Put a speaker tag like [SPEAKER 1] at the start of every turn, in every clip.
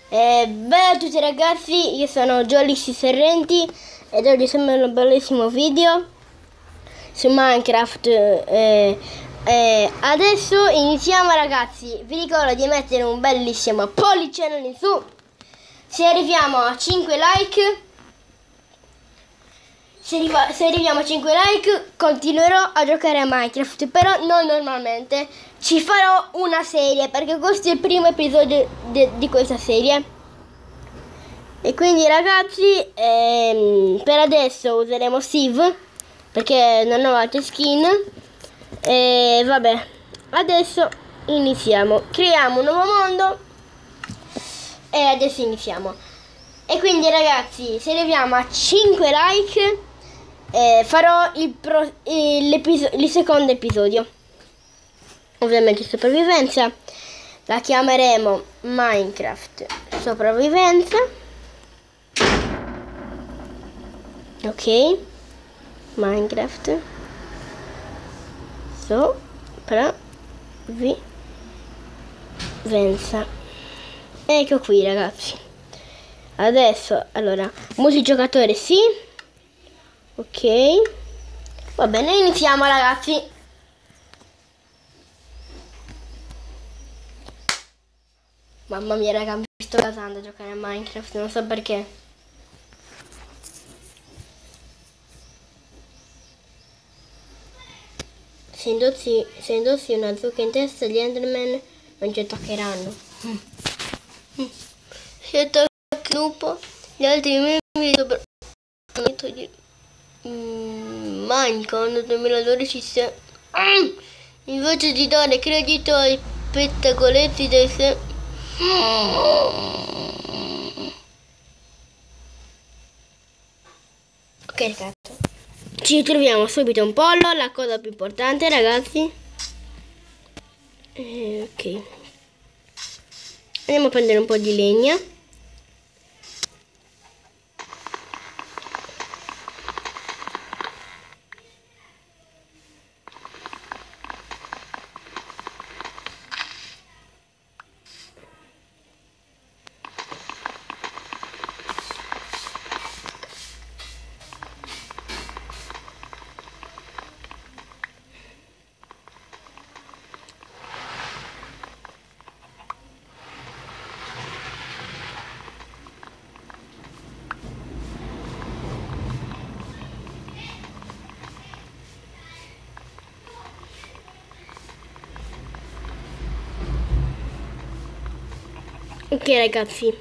[SPEAKER 1] Bella a tutti ragazzi, io sono Jolly Serrenti ed oggi siamo in un bellissimo video su Minecraft. Adesso iniziamo ragazzi, vi ricordo di mettere un bellissimo pollice in su. Se arriviamo a 5 like, se arriviamo a 5 like continuerò a giocare a Minecraft, però non normalmente, ci farò una serie perché questo è il primo episodio di questa serie. E quindi ragazzi, per adesso useremo Steve perché non ho altre skin. E vabbè, adesso iniziamo, creiamo un nuovo mondo e adesso iniziamo. E quindi ragazzi, se arriviamo a 5 like farò il secondo episodio, ovviamente sopravvivenza. La chiameremo Minecraft sopravvivenza. Ok, Minecraft sopravvivenza. Ecco qui ragazzi. Adesso allora multigiocatore sì. Ok, va bene, iniziamo ragazzi. Mamma mia raga, mi sto casando a giocare a Minecraft, non so perché. Se indossi una zucca in testa, gli Enderman non ci attaccheranno. Se attacca il lupo, gli altri membri di Minecraft 2012 invece di dare credito ai spettacoletti dei Ok ragazzi, ci troviamo subito un pollo, la cosa più importante ragazzi. Ok, andiamo a prendere un po' di legna. Ok ragazzi,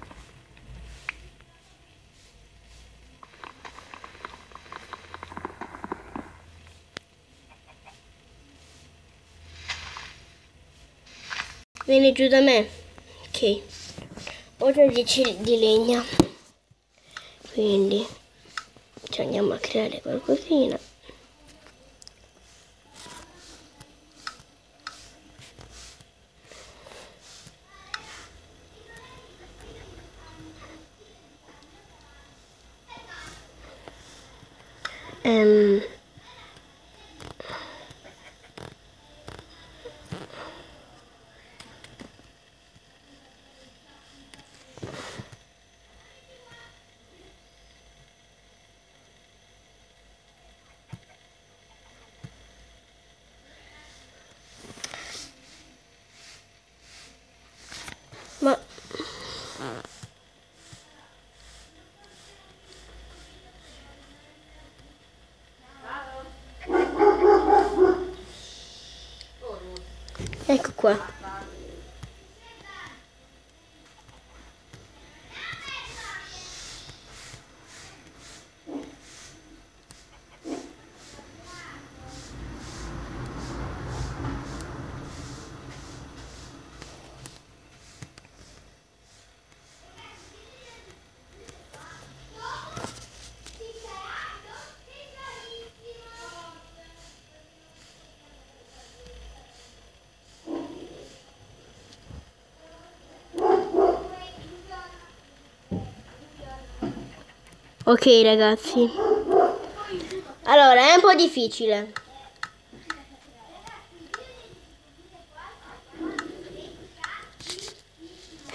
[SPEAKER 1] vieni giù da me. Ok, ho già 10 di legna, quindi ci andiamo a creare qualcosina. Ma ecco qua. Ok ragazzi, allora è un po' difficile.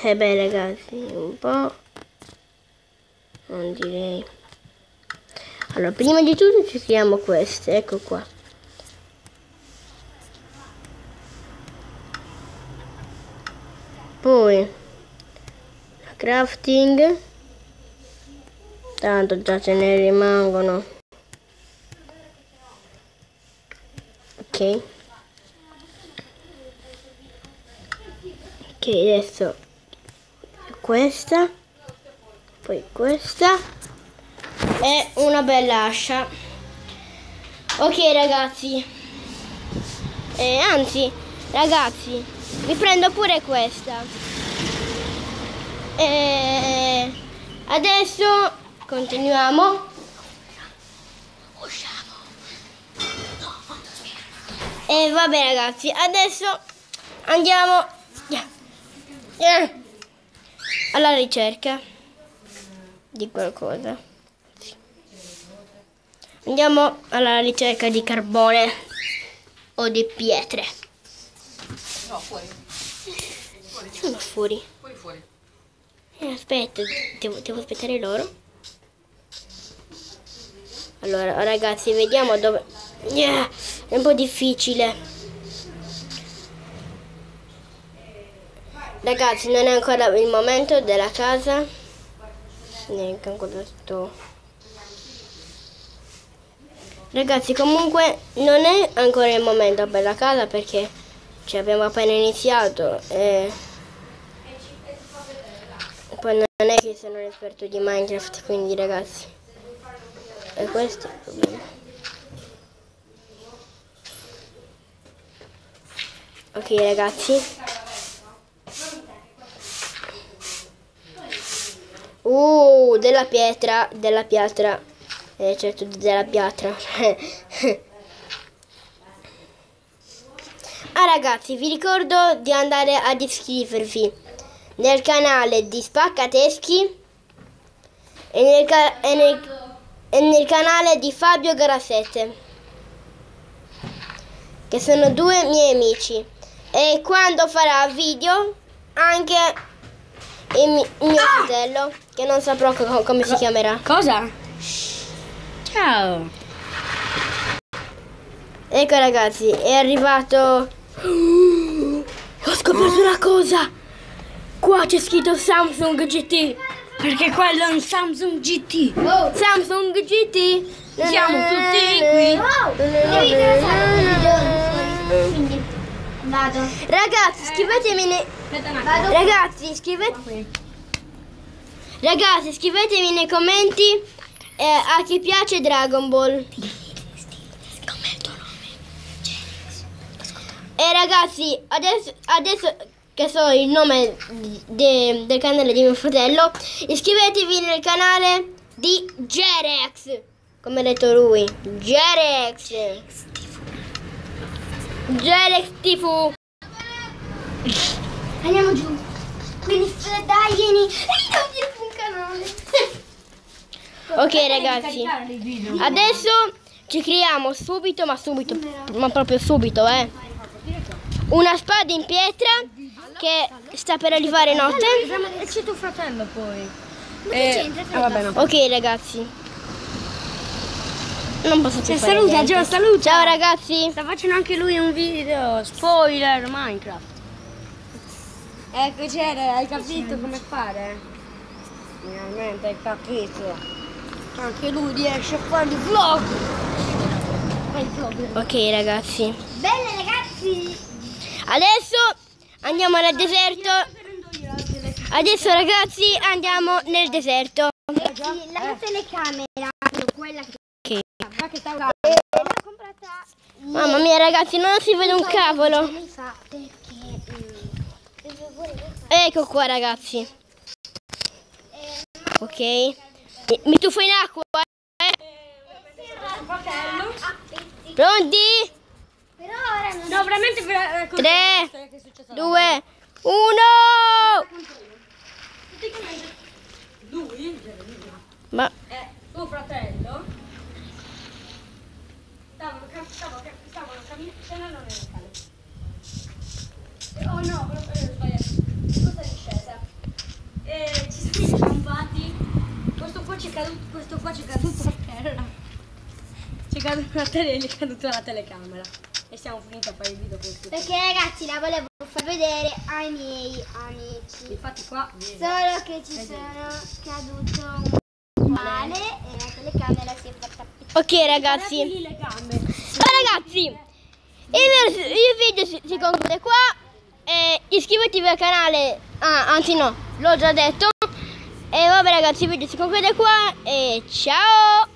[SPEAKER 1] beh ragazzi, un po', non direi. Allora, prima di tutto ci creiamo queste, ecco qua. Poi crafting, tanto già ce ne rimangono. Ok, adesso questa, poi questa e una bella ascia. Ok ragazzi, anzi ragazzi, mi prendo pure questa. Adesso continuiamo. E vabbè ragazzi, adesso andiamo alla ricerca di qualcosa. Andiamo alla ricerca di carbone o di pietre.
[SPEAKER 2] No, fuori.
[SPEAKER 1] Sono fuori.
[SPEAKER 2] Fuori.
[SPEAKER 1] Aspetta, devo aspettare loro. Allora ragazzi, vediamo dove. È un po' difficile. Ragazzi, non è ancora il momento della casa. Neanche ancora sto. Ragazzi, comunque non è ancora il momento per la casa perché abbiamo appena iniziato e poi non è che sono un esperto di Minecraft, quindi ragazzi, e questo è il problema. Ok ragazzi, della pietra, certo della pietra. Ragazzi, vi ricordo di andare ad iscrivervi nel canale di Spaccateschi e nel canale di Fabio Garasette, che sono due miei amici, e quando farà video anche il mio fratello, che non saprò come si chiamerà.
[SPEAKER 3] Cosa? Ciao.
[SPEAKER 1] Ecco ragazzi, è arrivato. Ho scoperto una cosa. Qua c'è scritto Samsung GT.
[SPEAKER 3] Perché quello è un Samsung GT.
[SPEAKER 1] Samsung GT.
[SPEAKER 3] Siamo tutti qui.
[SPEAKER 1] Quindi vado. Ragazzi, scrivetemi Ragazzi, scrivetemi nei commenti a chi piace Dragon Ball. E ragazzi, adesso che so il nome del canale di mio fratello, iscrivetevi nel canale di Jerex, come ha detto lui, Jerex TV. Andiamo giù. Quindi dai, vieni un canale. Ok ragazzi, adesso ci creiamo subito, ma proprio subito, una spada in pietra che sta per arrivare notte.
[SPEAKER 3] E c'è tuo fratello poi.
[SPEAKER 2] Vabbè, no.
[SPEAKER 1] Ok ragazzi, non posso più fare
[SPEAKER 3] Saluta,
[SPEAKER 1] niente.
[SPEAKER 3] Gio, saluta.
[SPEAKER 1] Ciao ragazzi.
[SPEAKER 3] Sta facendo anche lui un video spoiler Minecraft. Ecco, c'era, hai capito come fare? Finalmente hai capito. Anche lui riesce a fare il vlog.
[SPEAKER 1] Ok ragazzi,
[SPEAKER 4] Bene ragazzi!
[SPEAKER 1] adesso andiamo nel deserto. Adesso ragazzi andiamo nel deserto.
[SPEAKER 4] La telecamera, quella che
[SPEAKER 1] Ok.
[SPEAKER 4] l'ho comprata
[SPEAKER 1] Mamma mia ragazzi, non si vede un cavolo.
[SPEAKER 4] anni fa perché
[SPEAKER 1] Ecco qua ragazzi. Ok. Mi tuffo in acqua. Pronti?
[SPEAKER 4] però ora non
[SPEAKER 3] No, veramente per
[SPEAKER 1] 3, 2, 1.
[SPEAKER 3] Lui?
[SPEAKER 1] Ma
[SPEAKER 3] Tuo fratello? Stavano camminando nelle scale. Oh no, però ho sbagliato. Questa è discesa. caduto, questo qua c'è caduto a terra. C'è caduto a terra e gli è caduta la telecamera. E siamo finiti a fare il video con questo.
[SPEAKER 4] Perché ragazzi la volevo far vedere ai miei amici.
[SPEAKER 3] Infatti qua
[SPEAKER 4] Solo che ci sono caduto un male e la telecamera si è fatta piccola.
[SPEAKER 1] Ok ragazzi.
[SPEAKER 3] le gambe.
[SPEAKER 1] Allora ragazzi, il video si conclude qua. Iscrivetevi al canale. Anzi no, l'ho già detto. E vabbè ragazzi, il video si conclude qua. E ciao.